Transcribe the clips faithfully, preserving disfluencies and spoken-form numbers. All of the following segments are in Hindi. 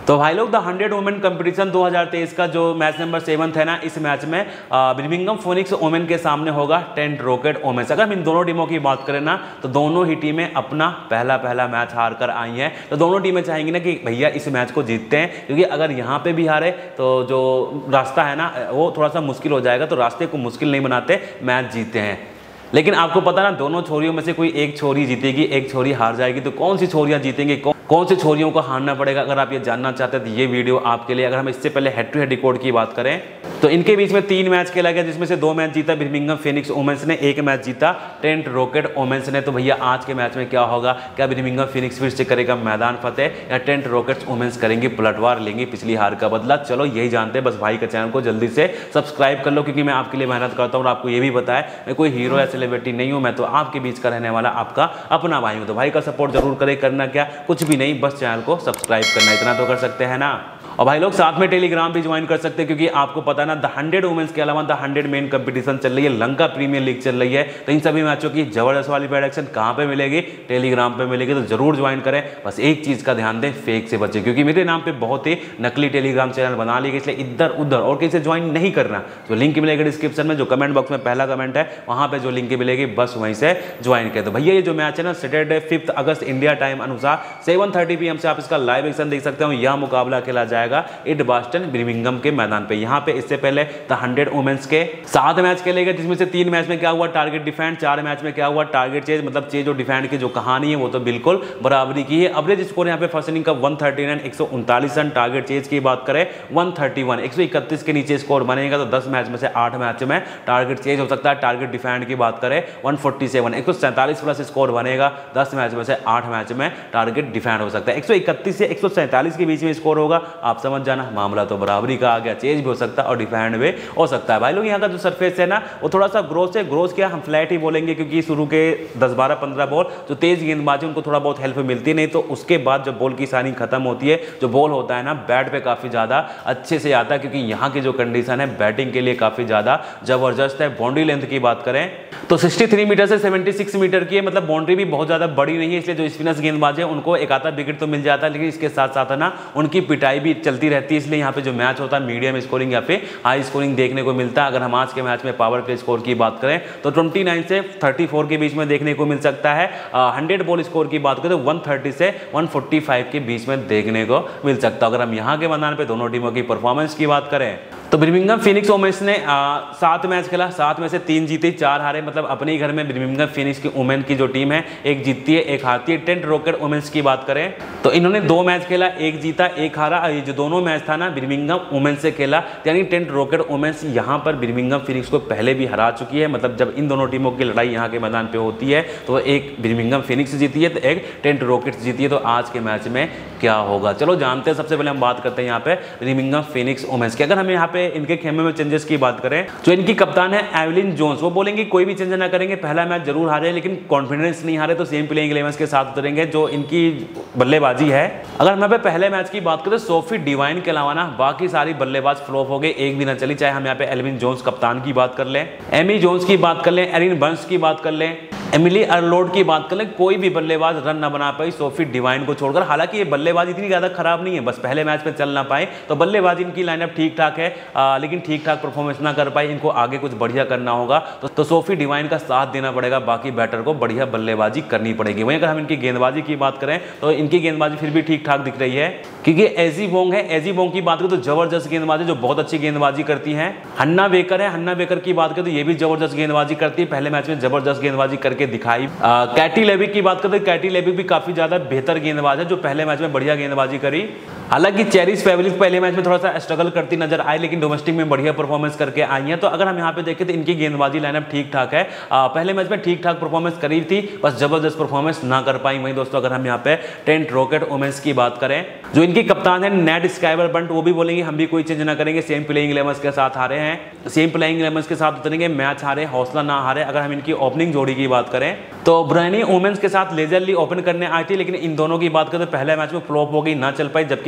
तो भाई लोग द हंड्रेड वुमेन कंपटीशन दो हज़ार तेईस का जो मैच नंबर सेवन है ना, इस मैच में बर्मिंघम फोनिक्स वुमेन के सामने होगा टेंट रॉकेट वुमेन्स। अगर हम इन दोनों टीमों की बात करें ना, तो दोनों ही टीमें अपना पहला पहला मैच हार कर आई हैं। तो दोनों टीमें चाहेंगी ना कि भैया इस मैच को जीतते हैं, क्योंकि अगर यहाँ पे भी हारे तो जो रास्ता है ना वो थोड़ा सा मुश्किल हो जाएगा। तो रास्ते को मुश्किल नहीं बनाते, मैच जीतते हैं। लेकिन आपको पता ना, दोनों छोरियों में से कोई एक छोरी जीतेगी, एक छोरी हार जाएगी। तो कौन सी छोरियां जीतेंगी, कौन कौन सी छोरियों को हारना पड़ेगा, अगर आप ये जानना चाहते हैं तो ये वीडियो आपके लिए। अगर हम इससे पहले हेड टू हेड रिकॉर्ड की बात करें तो इनके बीच में तीन मैच खेला गया, जिसमें से दो मैच जीता बर्मिंघम फोनिक्स वुमेन्स ने, एक मैच जीता टेंट रॉकेट वुमेन्स ने। तो भैया आज के मैच में क्या होगा, क्या बर्मिंघम फोनिक्स फिर से करेगा मैदान फतेह या टेंट रॉकेट्स वुमेन्स करेंगी पलटवार, लेंगी पिछली हार का बदला? चलो यही जानते हैं। बस भाई का चैनल को जल्दी से सब्सक्राइब कर लो, क्योंकि मैं आपके लिए मेहनत करता हूँ और आपको ये भी बताया मैं कोई हीरो या सेलिब्रिटी नहीं हूँ, मैं तो आपके बीच का रहने वाला आपका अपना भाई हूँ। तो भाई का सपोर्ट जरूर करें। करना क्या, कुछ भी नहीं, बस चैनल को सब्सक्राइब करना, इतना तो कर सकते हैं ना। और भाई लोग साथ में टेलीग्राम भी ज्वाइन कर सकते हैं, क्योंकि आपको पता है ना, द हंड्रेड वुमेन्स के अलावा द हंड्रेड मेन कंपटीशन चल रही है, लंका प्रीमियर लीग चल रही है। तो इन सभी मैचों की जबरदस्त वाली प्रेडिक्शन कहाँ पे मिलेगी, टेलीग्राम पे मिलेगी। तो जरूर ज्वाइन करें। बस एक चीज का ध्यान दें, फेक से बचे, क्योंकि मेरे नाम पे बहुत ही नकली टेलीग्राम चैनल बना लिए, इसलिए इधर उधर और किसी से ज्वाइन नहीं करना। जो लिंक मिलेगा डिस्क्रिप्शन में, जो कमेंट बॉक्स में पहला कमेंट है वहां पर जो लिंक मिलेगी, बस वहीं से ज्वाइन कर दो। भैया ये जो मैच है ना, सैटरडे फिफ्थ अगस्त इंडिया टाइम अनुसार सेवन थर्टी पी एम से आप इसका लाइव एक्शन देख सकते हो। यह मुकाबला खेला जाएगा एडबास्टन बर्मिंघम के मैदान पे। यहाँ पे इससे पहले द हंड्रेड वुमेन्स के सात मैच खेले गए, जिसमें से तीन मैच में क्या हुआ, टारगेट डिफेंड, चार मैच में क्या हुआ, टारगेट चेज। मतलब चेज और डिफेंड की जो कहानी है वो तो बिल्कुल बराबरी की है। एवरेज स्कोर यहाँ पे फर्स्ट इनिंग का वन थर्टी नाइन, एक सौ उनतालीस रन। टारगेट चेज की बात करें वन थर्टी वन, एक सौ इकतीस के नीचे स्कोर बनेगा तो दस मैच में से आठ मैच में टारगेट चेज हो सकता है। टारगेट डिफेंड की बात करें वन फोर्टी सेवन, एक सौ सैंतालीस प्लस स्कोर बनेगा, दस मैच में से आठ मैच में टारगेट डिफेंड हो सकता है। एक सौ इकतीस से एक सौ सैंतालीस के बीच में स्कोर होगा, आप समझ जाना मामला तो बराबरी का आ गया। चेज भी हो सकता है और डिफेंड भी हो सकता है। भाई लोग यहाँ का जो सरफेस है ना, वो थोड़ा सा ग्रोस है। ग्रोस क्या, हम फ्लैट ही बोलेंगे, क्योंकि शुरू के दस बारह पंद्रह बॉल जो तेज गेंदबाज है उनको थोड़ा बहुत हेल्प मिलती, नहीं तो उसके बाद जब बॉल की साइनिंग खत्म होती है, जो बॉल होता है ना बैट पे काफी ज्यादा अच्छे से आता है, क्योंकि यहाँ की जो कंडीशन है बैटिंग के लिए काफी ज्यादा जबरदस्त है। बाउंड्री लेंथ की बात करें तो तिरसठ मीटर से छिहत्तर मीटर की है, मतलब बाउंड्री भी बहुत ज्यादा बड़ी नहीं है, इसलिए जो स्पिनर्स गेंदबाज है उनको एक आधा विकेट तो मिल जाता है। लेकिन इसके साथ साथ है ना, उनकी पिटाई भी चलती रहती है, इसलिए यहाँ पे जो मैच होता है मीडियम स्कोरिंग या फिर हाई स्कोरिंग देखने को मिलता है। अगर हम आज के मैच में पावर प्ले स्कोर की बात करें तो उनतीस से चौंतीस के बीच में देखने को मिल सकता है। हंड्रेड बॉल स्कोर की बात करें तो एक सौ तीस से एक सौ पैंतालीस के बीच में देखने को मिल सकता है। अगर हम यहाँ के मैदान पे दोनों टीमों की परफॉर्मेंस की बात करें तो बर्मिंघम फोनिक्स वुमेन्स ने आ, सात मैच खेला, सात में से तीन जीते, चार हारे। मतलब अपने ही घर में बर्मिंघम फोनिक्स की वुमेन की जो टीम है एक जीतती है एक हारती है। टेंट रॉकेट वुमेन्स की बात करें तो इन्होंने दो मैच खेला, एक जीता एक हारा। ये जो दोनों मैच था ना बर्मिंघम वुमेन्स से खेला, यानी टेंट रॉकेट वुमेन्स यहाँ पर बर्मिंघम फोनिक्स को पहले भी हरा चुकी है। मतलब जब इन दोनों टीमों की लड़ाई यहाँ के मैदान पे होती है तो एक बर्मिंघम फोनिक्स जीती है तो एक टेंट रॉकेट्स जीती है। तो आज के मैच में क्या होगा, चलो जानते हैं। सबसे पहले हम बात करते हैं यहाँ पे बर्मिंघम फोनिक्स वुमेन्स की। अगर हम यहाँ पे इनके खेमे में चेंजेस की बात करें, जो इनकी कप्तान है एवलिन जोन्स, वो बोलेंगे कोई भी चेंज ना करेंगे, पहला मैच जरूर हारे लेकिन कॉन्फिडेंस नहीं हारे, तो सेम प्लेइंग इलेवन के साथ उतरेंगे। जो इनकी बल्लेबाजी है, अगर हम यहाँ पे पहले मैच की बात करें, सोफी डिवाइन के अलावा ना बाकी सारी बल्लेबाज फ्लॉप हो गए, एक भी ना चली। चाहे हम यहाँ पे एल्विन जोन्स कप्तान की बात कर लें, एमी जोन्स की बात कर लें, एरिन बर्न्स की बात कर लें, एमिली अर्लोड की बात कर लें, कोई भी बल्लेबाज रन ना बना पाई सोफी डिवाइन को छोड़कर। हालांकि ये बल्लेबाज इतनी ज्यादा खराब नहीं है, बस पहले मैच में चल ना पाए। तो बल्लेबाजी इनकी लाइनअप ठीक ठाक है, आ, लेकिन ठीक ठाक परफॉर्मेंस ना कर पाई, इनको आगे कुछ बढ़िया करना होगा। तो, तो सोफी डिवाइन का साथ देना पड़ेगा, बाकी बैटर को बढ़िया बल्लेबाजी करनी पड़ेगी। वहीं अगर हम इनकी गेंदबाजी की बात करें तो इनकी गेंदबाजी फिर भी ठीक ठाक दिख रही है, क्योंकि एजी बोंग है। एजी बोंग की बात करें तो जबरदस्त गेंदबाजी, जो बहुत अच्छी गेंदबाजी करती है। हन्ना बेकर है, हन्ना बेकर की बात करें तो ये भी जबरदस्त गेंदबाजी करती है, पहले मैच में जबरदस्त गेंदबाजी करके दिखाई। कैटी लेविक की बात करते हैं, कैटी लेविक भी काफी ज्यादा बेहतर गेंदबाज है, जो पहले मैच में बढ़िया गेंदबाजी करी। हालांकि चेरिस फेवलिस पहले मैच में थोड़ा सा स्ट्रगल करती नजर आई, लेकिन डोमेस्टिक में बढ़िया परफॉर्मेंस करके आई है। तो अगर हम यहाँ पे देखें तो इनकी गेंदबाजी लाइनअप ठीक ठाक है। आ, पहले मैच में ठीक ठाक परफॉर्मेंस करी थी, बस जबरदस्त परफॉर्मेंस ना कर पाई। वहीं दोस्तों अगर हम यहाँ पे टेंट रॉकेट वुमेन्स की बात करें, जो इनकी कप्तान है नेट स्काइबर बंट, वो भी बोलेंगे हम भी कोई चेंज ना करेंगे, सेम प्लेइंग इलेवन के साथ हारे हैं, सेम प्लेइंग इलेवन के साथ उतरेंगे, मैच हारे हौसला ना हारे। अगर हम इनकी ओपनिंग जोड़ी की बात करें तो ब्रायनी वुमेन्स के साथ लेजरली ओपन करने आई थी, लेकिन इन दोनों की बात करें तो पहले मैच में फ्लॉप हो गई, ना चल पाई। जबकि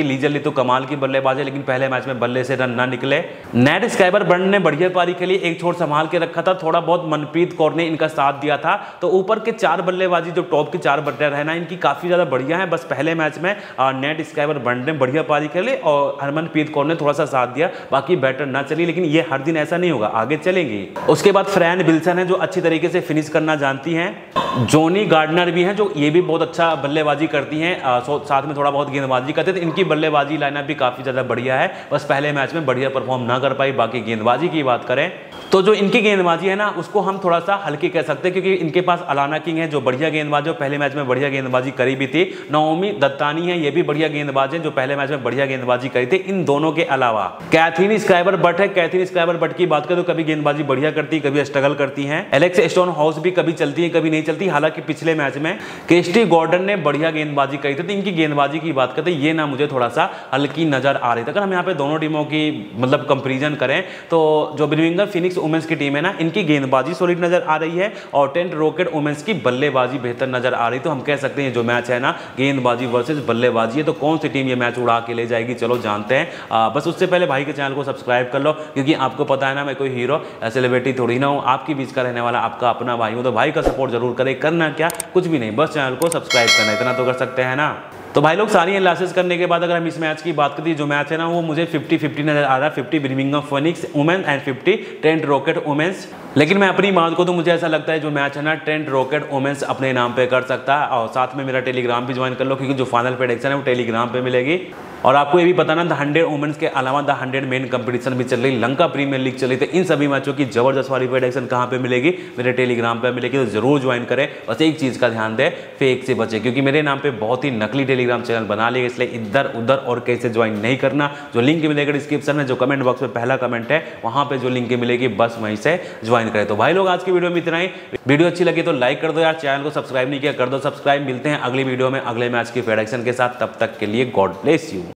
लीजरली तो कमाल की बल्लेबाज है, लेकिन पहले मैच में बल्ले से रन ना निकले। नेट स्काइबर बर्ड ने बढ़िया पारी खेली, एक छोर संभाल के रखा था, थोड़ा बहुत मनप्रीत कौर ने इनका साथ दिया था। तो ऊपर के चार बल्लेबाजी जो टॉप के चार बैटर है ना, इनकी काफी ज्यादा बढ़िया है। बस पहले मैच में नेट स्काइबर बर्ड ने बढ़िया पारी खेली और हरमनप्रीत कौर ने थोड़ा सा साथ दिया, बाकी बैटर ना चली। लेकिन ये हर दिन ऐसा नहीं होगा, आगे चलेंगी। उसके बाद फ्रैन विल्सन है जो अच्छी तरीके से फिनिश करना जानती हैं। जोनी गार्डनर भी हैं जो ये भी बहुत अच्छा बल्लेबाजी करती हैं, साथ में थोड़ा बहुत गेंदबाजी करते थे। इनकी बल्लेबाजी लाइनअप भी काफी ज्यादा बढ़िया है, बस पहले मैच में बढ़िया परफॉर्म ना कर पाई। बाकी गेंदबाजी की बात करें तो जो इनकी गेंदबाजी है ना, उसको हम थोड़ा सा हल्की कह सकते हैं, क्योंकि इनके पास अलाना किंग है जो बढ़िया गेंदबाज है, पहले मैच में बढ़िया गेंदबाजी करी भी थी। नवोमी दत्तानी है, ये भी बढ़िया गेंदबाज है जो पहले मैच में बढ़िया गेंदबाजी करी थी। इन दोनों के अलावा कैथरीन स्काइबर बट है। कैथरीन स्काइबर बट की बात करें तो कभी गेंदबाजी बढ़िया करती, कभी स्ट्रगल करती है। एलेक्स स्टोन हाउस भी कभी चलती है, कभी नहीं चलती। हालांकि पिछले मैच में केस्टी गॉर्डन ने बढ़िया गेंदबाजी करी थी। तो इनकी गेंदबाजी की बात करते ये ना मुझे थोड़ा सा हल्की नजर आ रही थी। अगर हम यहाँ पे दोनों टीमों की मतलब कंपेरिजन करें तो जो बर्मिंघम फीनिक्स वुमेन्स की टीम है ना, इनकी गेंदबाजी सॉलिड नजर आ रही है और टेंट रॉकेट वुमेन्स की बल्लेबाजी बेहतर नजर आ रही। तो हम कह सकते हैं जो मैच है ना, गेंदबाजी वर्सेस बल्लेबाजी है। तो कौन सी टीम ये मैच उड़ा के ले जाएगी, चलो जानते हैं। आ, बस उससे पहले भाई के चैनल को सब्सक्राइब कर लो, क्योंकि आपको पता है ना, मैं कोई हीरो सेलिब्रिटी थोड़ी ना हूँ, आपके बीच का रहने वाला आपका अपना भाई हूँ। तो भाई का सपोर्ट जरूर करें। करना क्या, कुछ भी नहीं, बस चैनल को सब्सक्राइब करना, इतना तो कर सकते हैं ना। तो भाई लोग सारी एनालिसिस करने के बाद अगर हम इस मैच की बात करते हैं, जो मैच है ना वो मुझे फिफ्टी फिफ्टी नजर आ रहा है। Fifty Birmingham Phoenix women and fifty Trent Rocket women's. लेकिन मैं अपनी बात को तो मुझे ऐसा लगता है जो मैच है ना, टेंट रॉकेट वुमेन्स अपने नाम पे कर सकता है। और साथ में मेरा टेलीग्राम भी ज्वाइन कर लो, क्योंकि जो फाइनल प्रेडिक्शन है वो टेलीग्राम पे मिलेगी। और आपको ये भी पता ना, द हंड्रेड वुमेन्स के अलावा द हंड्रेड मेन कंपटीशन भी चल रही, लंका प्रीमियर लीग चल रही। तो इन सभी मैचों की जबरदस्त वाली प्रेडिक्शन कहाँ पे मिलेगी, मेरे टेलीग्राम पे मिलेगी। तो जरूर ज्वाइन करें। बस एक चीज का ध्यान दें, फेक से बचे, क्योंकि मेरे नाम पे बहुत ही नकली टेलीग्राम चैनल बना लिया, इसलिए इधर उधर और कैसे ज्वाइन नहीं करना। जो लिंक मिलेगा डिस्क्रिप्शन में, जो कमेंट बॉक्स में पहला कमेंट है वहां पे जो लिंक मिलेगी, बस वहीं से ज्वाइन करें। तो भाई लोग आज की वीडियो में इतना ही। वीडियो अच्छी लगी तो लाइक कर दो यार, चैनल को सब्सक्राइब नहीं किया कर दो सब्सक्राइब। मिलते हैं अगली वीडियो में अगले मैच की प्रेडिक्शन के साथ, तब तक के लिए गॉड ब्लेस यू।